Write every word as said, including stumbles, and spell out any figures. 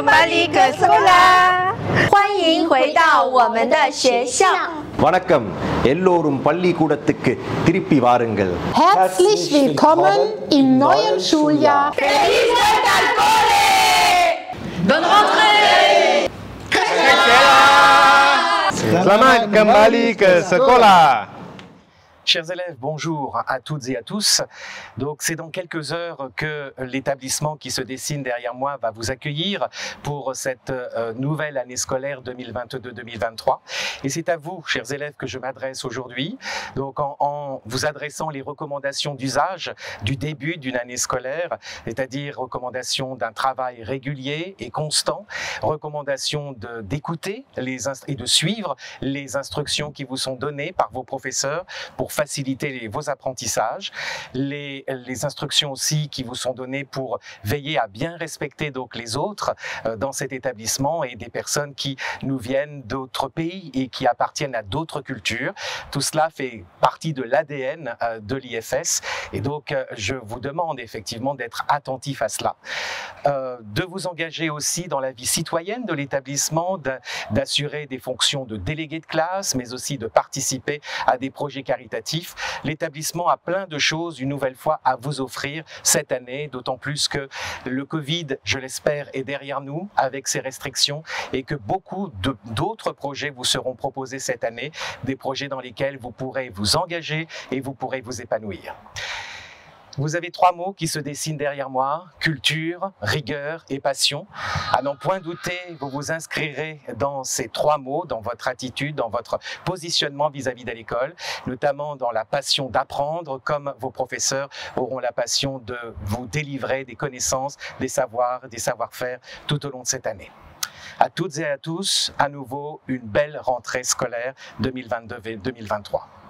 kembali ke sekolah. 欢迎回到我们的学校。 வணக்கம், எல்லோரும் பள்ளிக்கூடத்துக்கு திருப்பி வாருங்கள். Herzlich willkommen im neuen Schuljahr. Bonne rentrée. Selamat kembali ke sekolah. Chers élèves, bonjour à toutes et à tous. Donc c'est dans quelques heures que l'établissement qui se dessine derrière moi va vous accueillir pour cette euh, nouvelle année scolaire deux mille vingt-deux deux mille vingt-trois. Et c'est à vous, chers élèves, que je m'adresse aujourd'hui. Donc en, en vous adressant les recommandations d'usage du début d'une année scolaire, c'est-à-dire recommandations d'un travail régulier et constant, recommandations d'écouter et de suivre les instructions qui vous sont données par vos professeurs pour faciliter les, vos apprentissages, les, les instructions aussi qui vous sont données pour veiller à bien respecter donc les autres euh, dans cet établissement et des personnes qui nous viennent d'autres pays et qui appartiennent à d'autres cultures. Tout cela fait partie de l'A D N euh, de l'I F S et donc euh, je vous demande effectivement d'être attentif à cela. Euh, de vous engager aussi dans la vie citoyenne de l'établissement, d'assurer des fonctions de délégué de classe, mais aussi de participer à des projets caritatifs. L'établissement a plein de choses, une nouvelle fois, à vous offrir cette année, d'autant plus que le Covid, je l'espère, est derrière nous avec ses restrictions et que beaucoup d'autres projets vous seront proposés cette année, des projets dans lesquels vous pourrez vous engager et vous pourrez vous épanouir. Vous avez trois mots qui se dessinent derrière moi, culture, rigueur et passion. À n'en point douter, vous vous inscrirez dans ces trois mots, dans votre attitude, dans votre positionnement vis-à-vis de l'école, notamment dans la passion d'apprendre, comme vos professeurs auront la passion de vous délivrer des connaissances, des savoirs, des savoir-faire tout au long de cette année. À toutes et à tous, à nouveau, une belle rentrée scolaire deux mille vingt-deux deux mille vingt-trois.